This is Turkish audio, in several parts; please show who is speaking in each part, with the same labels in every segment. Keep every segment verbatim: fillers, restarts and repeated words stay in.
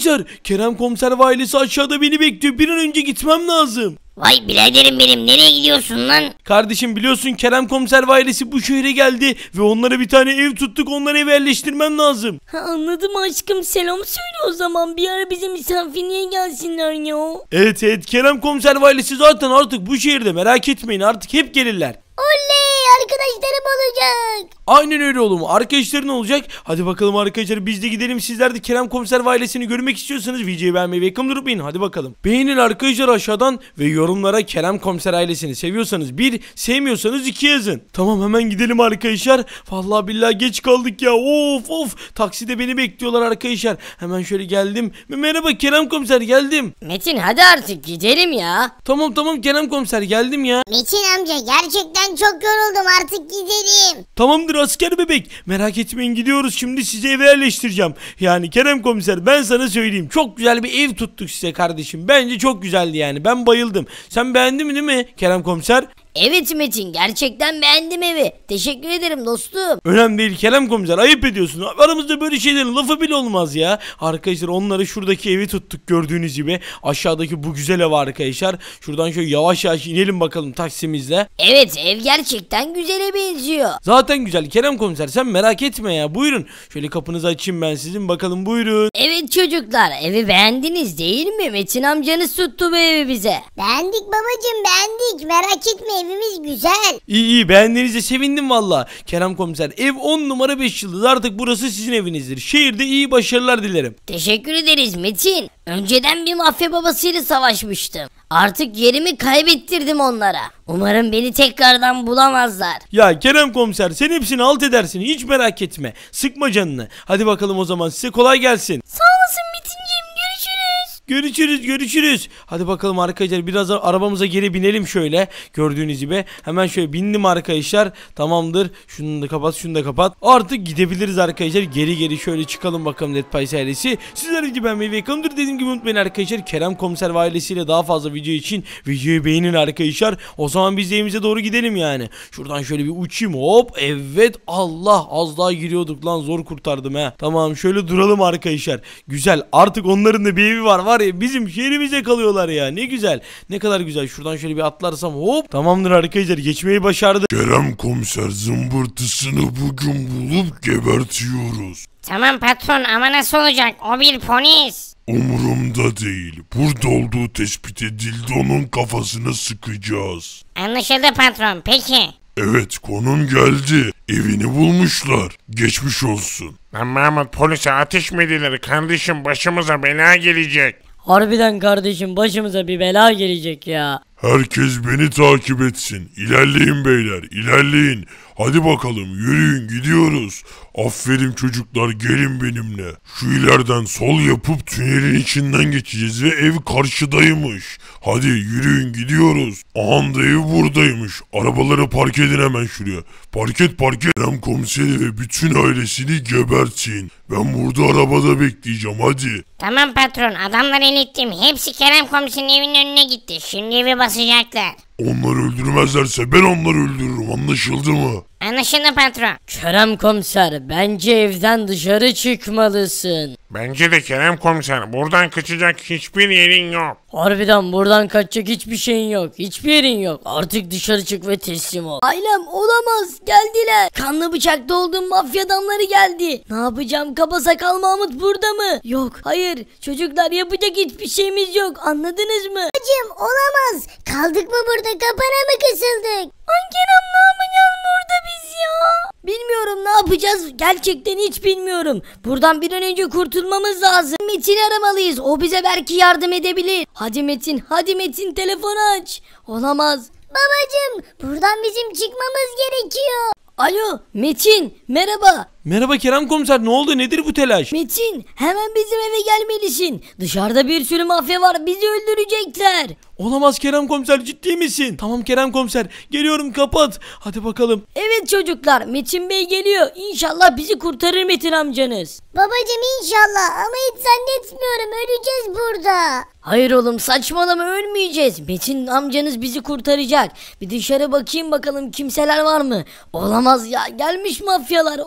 Speaker 1: Arkadaşlar Kerem komiser ve ailesi aşağıda beni bekliyor. Bir an önce gitmem lazım.
Speaker 2: Vay biraderim benim, nereye gidiyorsun lan?
Speaker 1: Kardeşim biliyorsun Kerem komiser ve ailesi bu şehre geldi ve onlara bir tane ev tuttuk, onları eve yerleştirmem lazım.
Speaker 3: Ha, anladım aşkım, selam söyle o zaman, bir ara bize misafirliğe gelsinler ya.
Speaker 1: Evet evet Kerem komiser ve ailesi zaten artık bu şehirde, merak etmeyin, artık hep gelirler.
Speaker 2: Oley, arkadaşlarım olacak.
Speaker 1: Aynen öyle oğlum, arkadaşların olacak. Hadi bakalım arkadaşlar, biz de gidelim. Sizler de Kerem komiser ve ailesini görmek istiyorsanız videoyu beğenmeyi ve yakın durup beğenin. Hadi bakalım. Beğenin arkadaşlar aşağıdan ve yorumlara Kerem komiser ailesini seviyorsanız bir, sevmiyorsanız iki yazın. Tamam, hemen gidelim arkadaşlar. Vallahi billahi geç kaldık ya. Of of, takside beni bekliyorlar arkadaşlar. Hemen şöyle geldim. Merhaba Kerem komiser, geldim.
Speaker 3: Metin hadi artık gidelim ya.
Speaker 1: Tamam tamam Kerem komiser, geldim ya.
Speaker 2: Metin amca gerçekten çok yoruldum, artık gidelim.
Speaker 1: Tamamdır asker bebek, merak etmeyin, gidiyoruz. Şimdi sizi eve yerleştireceğim. Yani Kerem komiser, ben sana söyleyeyim, çok güzel bir ev tuttuk size kardeşim. Bence çok güzeldi yani, ben bayıldım. Sen beğendin mi değil mi Kerem komiser?
Speaker 3: Evet Metin, gerçekten beğendim evi. Teşekkür ederim dostum.
Speaker 1: Önemli değil Kerem komiser, ayıp ediyorsun. Aramızda böyle şeylerin lafı bile olmaz ya. Arkadaşlar onları şuradaki evi tuttuk, gördüğünüz gibi. Aşağıdaki bu güzel ev arkadaşlar. Şuradan şöyle yavaş yavaş inelim bakalım taksimizle.
Speaker 3: Evet, ev gerçekten güzele benziyor.
Speaker 1: Zaten güzel Kerem komiser, sen merak etme ya. Buyurun, şöyle kapınızı açayım ben sizin, bakalım, buyurun.
Speaker 3: Evet çocuklar, evi beğendiniz değil mi? Metin amcanız tuttu bu evi bize.
Speaker 2: Beğendik babacım, beğendik, merak etme, evimiz güzel.
Speaker 1: İyi iyi, beğendiğinize sevindim valla. Kerem komiser, ev on numara beş yıldız, artık burası sizin evinizdir. Şehirde iyi başarılar dilerim.
Speaker 3: Teşekkür ederiz Metin. Önceden bir mafya babasıyla savaşmıştım. Artık yerimi kaybettirdim onlara. Umarım beni tekrardan bulamazlar.
Speaker 1: Ya Kerem komiser, sen hepsini alt edersin, hiç merak etme. Sıkma canını. Hadi bakalım o zaman, size kolay gelsin.
Speaker 3: Sağ olasın Metinciğim, görüşürüz.
Speaker 1: Görüşürüz görüşürüz. Hadi bakalım arkadaşlar, biraz arabamıza geri binelim şöyle. Gördüğünüz gibi hemen şöyle bindim arkadaşlar. Tamamdır, şunu da kapat, şunu da kapat. Artık gidebiliriz arkadaşlar. Geri geri şöyle çıkalım bakalım NetPies ailesi. Sizler gibi beğenmeyi ve yakındır dediğim gibi unutmayın arkadaşlar. Kerem komiser ve ailesiyle daha fazla video için videoyu beğenin arkadaşlar. O zaman biz de evimize doğru gidelim yani. Şuradan şöyle bir uçayım, hop. Evet, Allah, az daha giriyorduk lan, zor kurtardım he. Tamam, şöyle duralım arkadaşlar. Güzel, artık onların da bir evi var var ya, bizim şehrimize kalıyorlar ya, ne güzel, ne kadar güzel. Şuradan şöyle bir atlarsam, hop, tamamdır arkadaşlar, geçmeyi başardık.
Speaker 4: Kerem komiser zımbırtısını bugün bulup gebertiyoruz.
Speaker 2: Tamam patron, ama nasıl olacak, o bir polis.
Speaker 4: Umurumda değil. Burada olduğu tespit edildi, onun kafasına sıkacağız.
Speaker 2: Anlaşıldı patron, peki.
Speaker 4: Evet, konum geldi. Evini bulmuşlar. Geçmiş olsun.
Speaker 5: Lan Mahmut, polise ateş mi edilir kardeşim, başımıza bela gelecek.
Speaker 3: Harbiden kardeşim, başımıza bir bela gelecek ya.
Speaker 4: Herkes beni takip etsin. İlerleyin beyler, ilerleyin. Hadi bakalım, yürüyün, gidiyoruz. Aferin çocuklar, gelin benimle. Şu ileriden sol yapıp tünelin içinden geçeceğiz ve ev karşıdaymış. Hadi yürüyün, gidiyoruz. Aha da ev buradaymış. Arabaları park edin hemen şuraya. Park et park et. Kerem komiseri ve bütün ailesini gebertin. Ben burada arabada bekleyeceğim, hadi.
Speaker 2: Tamam patron, adamları ilettim, hepsi Kerem komiserin evinin önüne gitti, şimdi evi basacaklar.
Speaker 4: Onları öldürmezlerse ben onları öldürürüm, anlaşıldı mı?
Speaker 2: Anlaşıldı patron.
Speaker 3: Kerem komiser, bence evden dışarı çıkmalısın.
Speaker 5: Bence de Kerem komiser, buradan kaçacak hiçbir yerin yok.
Speaker 3: Harbiden buradan kaçacak hiçbir şeyin yok. Hiçbir yerin yok. Artık dışarı çık ve teslim ol. Ailem olamaz. Geldiler. Kanlı bıçakta olduğum mafya adamları geldi. Ne yapacağım? Kaba sakal Mahmut burada mı? Yok. Hayır. Çocuklar, yapacak hiçbir şeyimiz yok. Anladınız mı?
Speaker 2: Hacım olamaz, kaldık mı burada, kapana mı kısıldık?
Speaker 3: Ankerem, ne yapacağız burada biz ya? Bilmiyorum, ne yapacağız? Gerçekten hiç bilmiyorum. Buradan bir an önce kurtulmamız lazım. Metin'i aramalıyız. O bize belki yardım edebilir. Hadi Metin, hadi Metin, telefonu aç. Olamaz.
Speaker 2: Babacım, buradan bizim çıkmamız gerekiyor.
Speaker 3: Alo Metin, merhaba.
Speaker 1: Merhaba Kerem komiser, ne oldu, nedir bu telaş?
Speaker 3: Metin, hemen bizim eve gelmelisin. Dışarıda bir sürü mafya var, bizi öldürecekler.
Speaker 1: Olamaz Kerem komiser, ciddi misin? Tamam Kerem komiser, geliyorum, kapat. Hadi bakalım.
Speaker 3: Evet çocuklar, Metin Bey geliyor. İnşallah bizi kurtarır Metin amcanız.
Speaker 2: Babacım inşallah, ama hiç zannetmiyorum, öleceğiz burada.
Speaker 3: Hayır oğlum, saçmalama, ölmeyeceğiz. Metin amcanız bizi kurtaracak. Bir dışarı bakayım bakalım, kimseler var mı? Olamaz ya, gelmiş mafyalar, olamaz.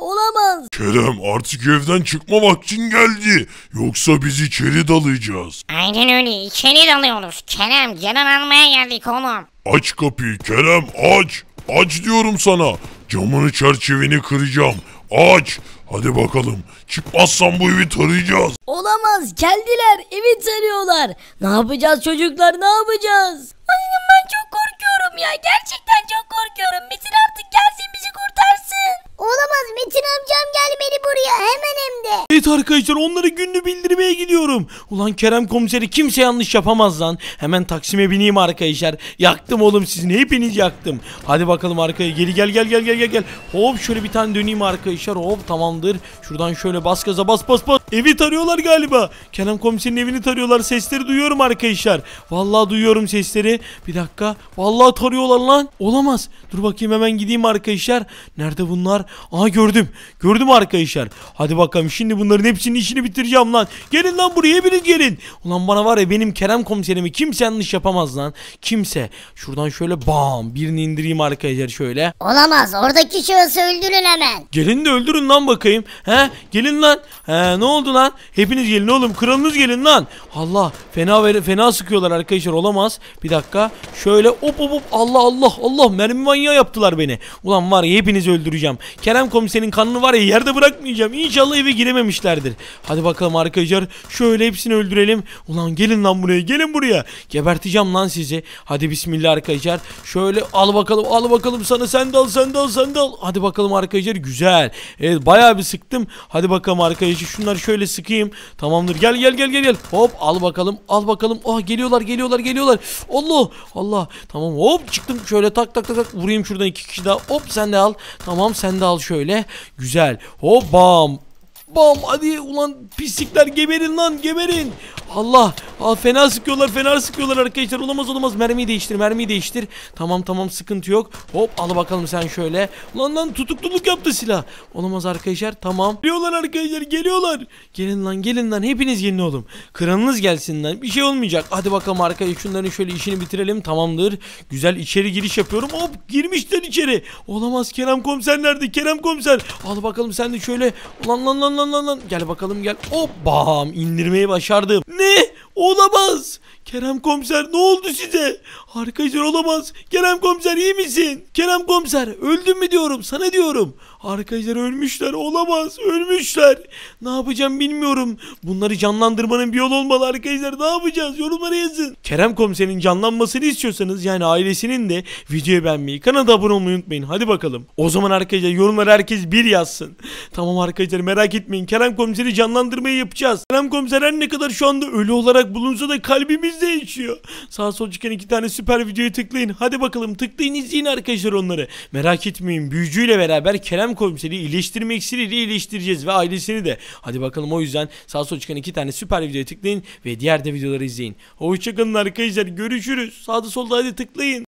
Speaker 3: olamaz.
Speaker 4: Kerem artık evden çıkma vaktin geldi. Yoksa biz içeri dalayacağız.
Speaker 2: Aynen öyle, içeri dalıyoruz. Kerem, Ceren almaya geldik oğlum.
Speaker 4: Aç kapıyı Kerem aç. Aç diyorum sana. Camını çerçeveni kıracağım. Aç. Hadi bakalım. Çıkmazsan bu evi tarayacağız.
Speaker 3: Olamaz, geldiler, evi tarıyorlar. Ne yapacağız çocuklar, ne yapacağız? Annem, ben çok korkuyorum ya, gerçekten çok korkuyorum. Metin artık gelsin, bizi kurtarsın.
Speaker 6: Olamaz, Metin amcam gelmeli buraya hemen hem de.
Speaker 1: Evet arkadaşlar, onları gününü bildirmeye gidiyorum. Ulan Kerem komiseri kimse yanlış yapamaz lan. Hemen Taksim'e bineyim arkadaşlar. Yaktım oğlum sizin, hepiniz yaktım. Hadi bakalım arkaya, geri gel gel gel gel gel gel. Hop şöyle bir tane döneyim arkadaşlar. Hop tamamdır. Şuradan şöyle bas gaza, bas bas bas. Evi tarıyorlar galiba. Kerem komiserin evini tarıyorlar. Sesleri duyuyorum arkadaşlar. Vallahi duyuyorum sesleri. Bir dakika. Vallahi tarıyorlar lan. Olamaz. Dur bakayım, hemen gideyim arkadaşlar. Nerede bunlar? Aha gördüm. Gördüm arkadaşlar. Hadi bakalım, şimdi bunların hepsinin işini bitireceğim lan. Gelin lan buraya, hepiniz gelin. Ulan bana var ya, benim Kerem komiserimi kimse yanlış yapamaz lan. Kimse. Şuradan şöyle bam birini indireyim arkadaşlar şöyle.
Speaker 6: Olamaz, oradaki şahısı öldürün hemen.
Speaker 1: Gelin de öldürün lan bakayım. He gelin lan. He ne oldu lan? Hepiniz gelin oğlum. Kralınız gelin lan. Allah, fena ve fena sıkıyorlar arkadaşlar, olamaz. Bir dakika. Şöyle hop hop hop. Allah Allah Allah, mermi manyağı yaptılar beni. Ulan var ya, hepinizi öldüreceğim. Kerem komiserin kanını var ya, yerde bırakmayacağım. İnşallah eve girememişlerdir. Hadi bakalım arkadaşlar. Şöyle hepsini öldürelim. Ulan gelin lan buraya. Gelin buraya. Geberteceğim lan sizi. Hadi bismillah arkadaşlar. Şöyle al bakalım. Al bakalım sana. Sen de al. Sen de al. Sen de al. Hadi bakalım arkadaşlar. Güzel. Evet bayağı bir sıktım. Hadi bakalım arkadaşlar. Şunları şöyle sıkayım. Tamamdır. Gel gel gel gel gel. Hop al bakalım. Al bakalım. Ah geliyorlar geliyorlar geliyorlar. Allah Allah. Tamam hop çıktım. Şöyle tak tak tak tak. Vurayım şuradan iki kişi daha. Hop sen de al. Tamam sen de al şöyle. Güzel. Hop bam. Bam, hadi ulan pislikler, geberin lan, geberin. Allah, Aa, fena sıkıyorlar, fena sıkıyorlar arkadaşlar. Olamaz olamaz, mermiyi değiştir, mermiyi değiştir. Tamam tamam, sıkıntı yok. Hop al bakalım sen şöyle. Lan lan tutukluluk yaptı silah. Olamaz arkadaşlar, tamam. Geliyorlar arkadaşlar, geliyorlar. Gelin lan, gelin lan, hepiniz gelin oğlum. Kralınız gelsin lan, bir şey olmayacak. Hadi bakalım arkadaşlar, şunların şöyle işini bitirelim, tamamdır. Güzel, içeri giriş yapıyorum. Hop girmişler içeri. Olamaz, Kerem komiser nerede? Kerem komiser. Al bakalım sen de şöyle. Lan lan lan lan lan lan. Gel bakalım gel. Hop bam, indirmeyi başardım. Ne? Olamaz. Kerem komiser ne oldu size? Arkadaşlar olamaz. Kerem komiser iyi misin? Kerem komiser öldün mü diyorum, sana diyorum. Arkadaşlar ölmüşler, olamaz, ölmüşler. Ne yapacağım bilmiyorum. Bunları canlandırmanın bir yolu olmalı arkadaşlar. Ne yapacağız? Yorumlara yazın. Kerem komiserin canlanmasını istiyorsanız, yani ailesinin de, videoyu beğenmeyi, kanala abone olmayı unutmayın. Hadi bakalım. O zaman arkadaşlar yorumlara herkes bir yazsın. Tamam arkadaşlar, merak etmeyin. Kerem komiseri canlandırmayı yapacağız. Kerem komiser her ne kadar şu anda ölü olarak bulunsa da kalbimizde yaşıyor. Sağ sol çıkan iki tane süper videoyu tıklayın. Hadi bakalım tıklayın, izleyin arkadaşlar onları. Merak etmeyin, büyücüyle beraber Kerem komiseri iyileştirme iksiriyle iyileştireceğiz ve ailesini de. Hadi bakalım, o yüzden sağ sol çıkan iki tane süper videoyu tıklayın ve diğer de videoları izleyin. Hoşçakalın arkadaşlar, görüşürüz. Sağda solda hadi tıklayın.